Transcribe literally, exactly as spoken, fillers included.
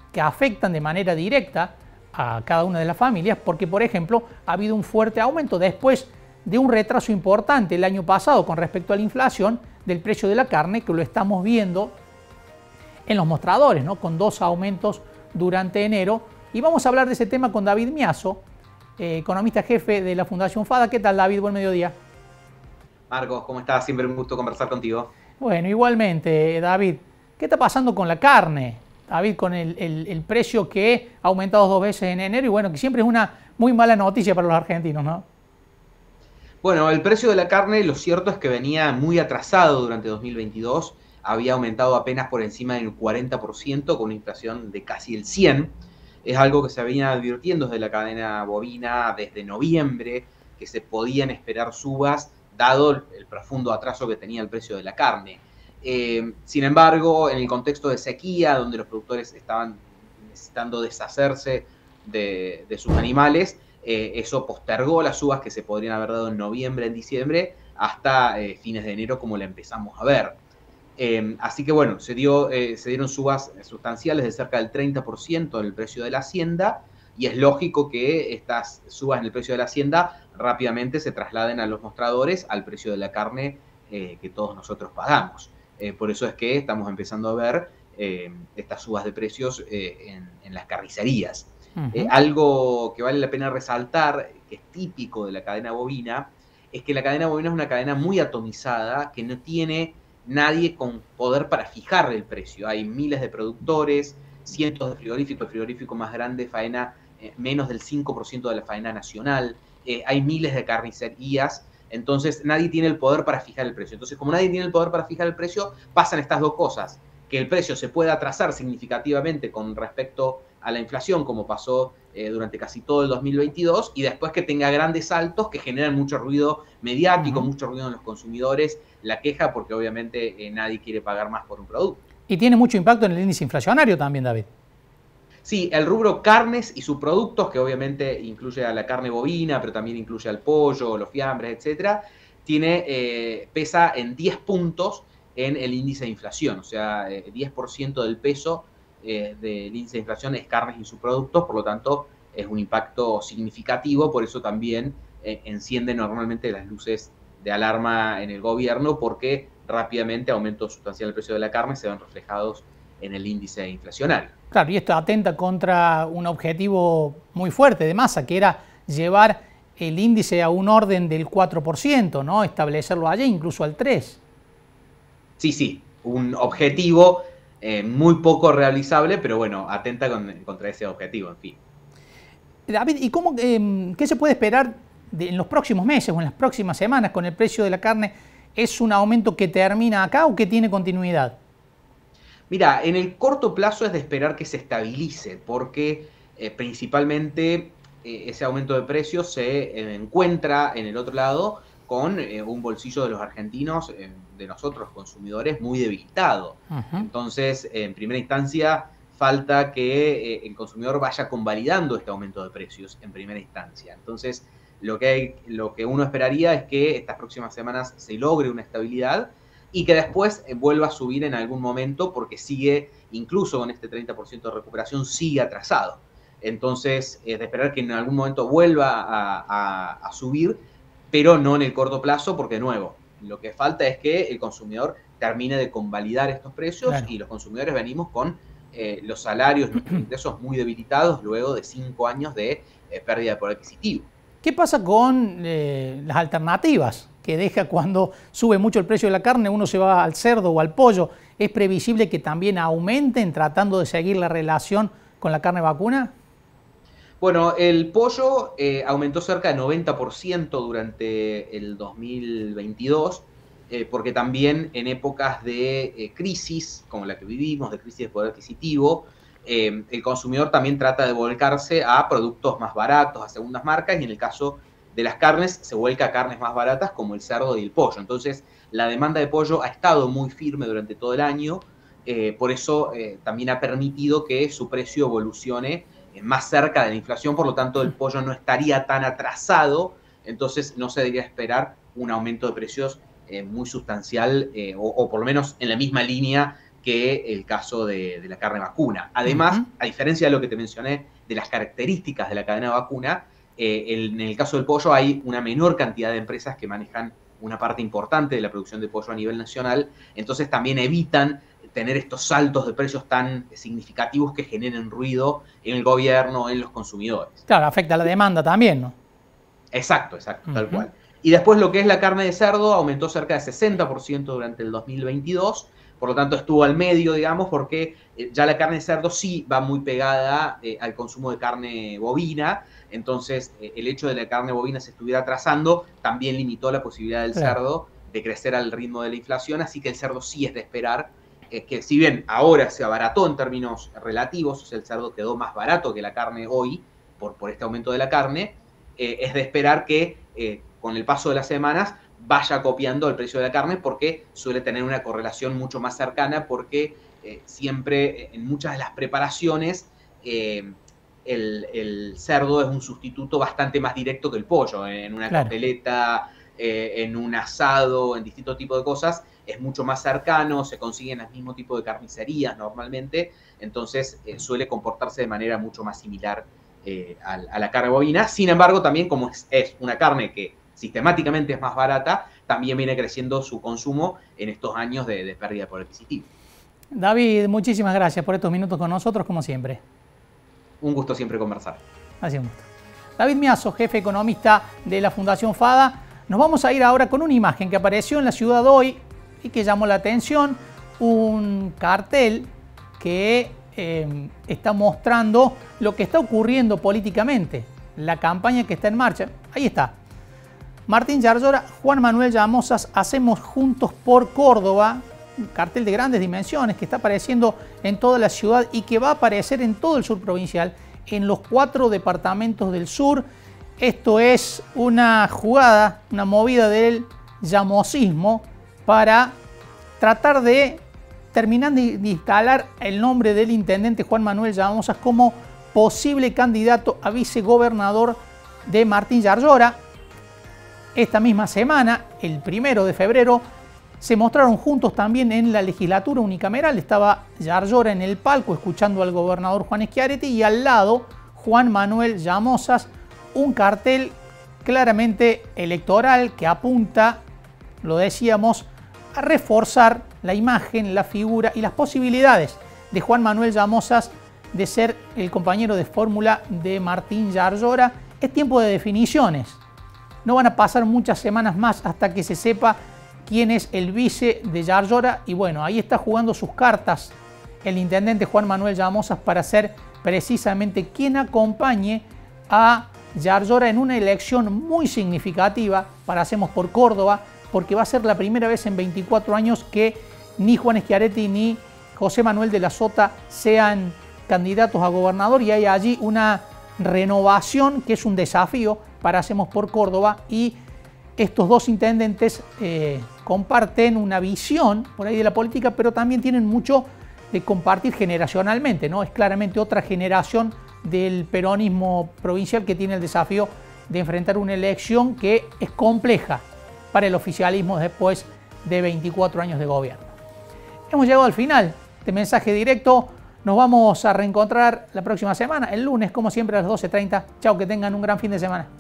que afectan de manera directa a cada una de las familias, porque por ejemplo ha habido un fuerte aumento después de un retraso importante el año pasado con respecto a la inflación del precio de la carne, que lo estamos viendo en los mostradores, ¿no? Con dos aumentos durante enero. Y vamos a hablar de ese tema con David Miazo, eh, economista jefe de la Fundación FADA. ¿Qué tal, David? Buen mediodía. Marcos, ¿cómo estás? Siempre un gusto conversar contigo. Bueno, igualmente, David, ¿qué está pasando con la carne? David, con el, el, el precio que ha aumentado dos veces en enero y bueno, que siempre es una muy mala noticia para los argentinos, ¿no? Bueno, el precio de la carne, lo cierto es que venía muy atrasado durante dos mil veintidós, había aumentado apenas por encima del cuarenta por ciento con una inflación de casi el cien por ciento. Es algo que se venía advirtiendo desde la cadena bovina desde noviembre, que se podían esperar subas, dado el profundo atraso que tenía el precio de la carne. Eh, sin embargo, en el contexto de sequía, donde los productores estaban necesitando deshacerse de, de sus animales, eh, eso postergó las subas que se podrían haber dado en noviembre, en diciembre, hasta eh, fines de enero, como la empezamos a ver. Eh, así que bueno, se, dio, eh, se dieron subas sustanciales de cerca del treinta por ciento en el precio de la hacienda, y es lógico que estas subas en el precio de la hacienda rápidamente se trasladen a los mostradores al precio de la carne eh, que todos nosotros pagamos. Eh, por eso es que estamos empezando a ver eh, estas subas de precios eh, en, en las carnicerías. Uh-huh. Eh, algo que vale la pena resaltar, que es típico de la cadena bovina, es que la cadena bovina es una cadena muy atomizada, que no tiene nadie con poder para fijar el precio. Hay miles de productores, cientos de frigoríficos, el frigorífico más grande faena eh, menos del cinco por ciento de la faena nacional, eh, hay miles de carnicerías, entonces nadie tiene el poder para fijar el precio. Entonces, como nadie tiene el poder para fijar el precio, pasan estas dos cosas, que el precio se pueda atrasar significativamente con respecto a la inflación, como pasó eh, durante casi todo el dos mil veintidós, y después que tenga grandes saltos que generan mucho ruido mediático, uh-huh. mucho ruido en los consumidores, la queja porque obviamente eh, nadie quiere pagar más por un producto. Y tiene mucho impacto en el índice inflacionario también, David. Sí, el rubro carnes y subproductos, que obviamente incluye a la carne bovina, pero también incluye al pollo, los fiambres, etcétera, tiene, eh, pesa en diez puntos en el índice de inflación. O sea, eh, diez por ciento del peso eh, del índice de inflación es carnes y subproductos, por lo tanto es un impacto significativo, por eso también eh, enciende normalmente las luces de alarma en el gobierno, porque rápidamente aumentos sustanciales del precio de la carne se ven reflejados en el índice inflacionario. Claro, y esto atenta contra un objetivo muy fuerte de Massa, que era llevar el índice a un orden del cuatro por ciento, ¿no? Establecerlo allá, incluso al tres por ciento. Sí, sí, un objetivo eh, muy poco realizable, pero bueno, atenta con, contra ese objetivo, en fin. David, ¿y cómo, eh, qué se puede esperar de, en los próximos meses o en las próximas semanas con el precio de la carne? ¿Es un aumento que termina acá o que tiene continuidad? Mira, en el corto plazo es de esperar que se estabilice, porque eh, principalmente eh, ese aumento de precios se eh, encuentra en el otro lado con eh, un bolsillo de los argentinos, eh, de nosotros consumidores, muy debilitado. Uh-huh. Entonces, eh, en primera instancia, falta que eh, el consumidor vaya convalidando este aumento de precios en primera instancia. Entonces, lo que, hay, lo que uno esperaría es que estas próximas semanas se logre una estabilidad y que después vuelva a subir en algún momento, porque sigue, incluso con este treinta por ciento de recuperación, sigue atrasado. Entonces, es de esperar que en algún momento vuelva a, a, a subir, pero no en el corto plazo, porque de nuevo, lo que falta es que el consumidor termine de convalidar estos precios, claro. Y los consumidores venimos con eh, los salarios, nuestros ingresos muy debilitados luego de cinco años de eh, pérdida de poder adquisitivo. ¿Qué pasa con eh, las alternativas que deja cuando sube mucho el precio de la carne? Uno se va al cerdo o al pollo. ¿Es previsible que también aumenten tratando de seguir la relación con la carne vacuna? Bueno, el pollo eh, aumentó cerca de noventa por ciento durante el dos mil veintidós, eh, porque también en épocas de eh, crisis, como la que vivimos, de crisis de poder adquisitivo, eh, el consumidor también trata de volcarse a productos más baratos, a segundas marcas, y en el caso de las carnes se vuelca a carnes más baratas como el cerdo y el pollo. Entonces, la demanda de pollo ha estado muy firme durante todo el año, eh, por eso eh, también ha permitido que su precio evolucione más cerca de la inflación, por lo tanto el pollo no estaría tan atrasado, entonces no se debería esperar un aumento de precios eh, muy sustancial eh, o, o por lo menos en la misma línea que el caso de, de la carne vacuna. Además, uh-huh. a diferencia de lo que te mencioné de las características de la cadena vacuna, eh, el, en el caso del pollo hay una menor cantidad de empresas que manejan una parte importante de la producción de pollo a nivel nacional, entonces también evitan tener estos saltos de precios tan significativos que generen ruido en el gobierno, en los consumidores. Claro, afecta a la demanda también, ¿no? Exacto, exacto, uh-huh. tal cual. Y después lo que es la carne de cerdo aumentó cerca de sesenta por ciento durante el dos mil veintidós, por lo tanto estuvo al medio, digamos, porque ya la carne de cerdo sí va muy pegada eh, al consumo de carne bovina, entonces eh, el hecho de que la carne bovina se estuviera atrasando también limitó la posibilidad del claro. cerdo de crecer al ritmo de la inflación, así que el cerdo sí es de esperar, eh, que si bien ahora se abarató en términos relativos, o sea, el cerdo quedó más barato que la carne hoy, por, por este aumento de la carne, eh, es de esperar que eh, con el paso de las semanas vaya copiando el precio de la carne porque suele tener una correlación mucho más cercana porque eh, siempre en muchas de las preparaciones eh, el, el cerdo es un sustituto bastante más directo que el pollo. En una claro. costeleta, eh, en un asado, en distintos tipos de cosas, es mucho más cercano, se consiguen el mismo tipo de carnicerías normalmente, entonces eh, suele comportarse de manera mucho más similar eh, a, a la carne bovina. Sin embargo, también como es, es una carne que sistemáticamente es más barata, también viene creciendo su consumo en estos años de, de pérdida de poder adquisitivo. David, muchísimas gracias por estos minutos con nosotros, como siempre. Un gusto siempre conversar. Así un gusto. David Miazo, jefe economista de la Fundación FADA. Nos vamos a ir ahora con una imagen que apareció en la ciudad hoy y que llamó la atención. Un cartel que eh, está mostrando lo que está ocurriendo políticamente, la campaña que está en marcha. Ahí está. Martín Yarlora, Juan Manuel Llamosas, Hacemos Juntos por Córdoba, un cartel de grandes dimensiones que está apareciendo en toda la ciudad y que va a aparecer en todo el sur provincial, en los cuatro departamentos del sur. Esto es una jugada, una movida del llamosismo para tratar de terminar de instalar el nombre del intendente Juan Manuel Llamosas como posible candidato a vicegobernador de Martín Yarlora. Esta misma semana, el primero de febrero, se mostraron juntos también en la legislatura unicameral. Estaba Yarlora en el palco escuchando al gobernador Juan Schiaretti y al lado Juan Manuel Llamosas, un cartel claramente electoral que apunta, lo decíamos, a reforzar la imagen, la figura y las posibilidades de Juan Manuel Llamosas de ser el compañero de fórmula de Martín Yarlora. Es tiempo de definiciones. No van a pasar muchas semanas más hasta que se sepa quién es el vice de Yarlora. Y bueno, ahí está jugando sus cartas el intendente Juan Manuel Llamosas para ser precisamente quien acompañe a Yarlora en una elección muy significativa para Hacemos por Córdoba, porque va a ser la primera vez en veinticuatro años que ni Juan Schiaretti ni José Manuel de la Sota sean candidatos a gobernador y hay allí una renovación que es un desafío para Hacemos por Córdoba y estos dos intendentes eh, comparten una visión por ahí de la política, pero también tienen mucho de compartir generacionalmente, ¿no? Es claramente otra generación del peronismo provincial que tiene el desafío de enfrentar una elección que es compleja para el oficialismo después de veinticuatro años de gobierno. Hemos llegado al final de Mensaje Directo. Nos vamos a reencontrar la próxima semana, el lunes, como siempre, a las doce treinta. Chao, que tengan un gran fin de semana.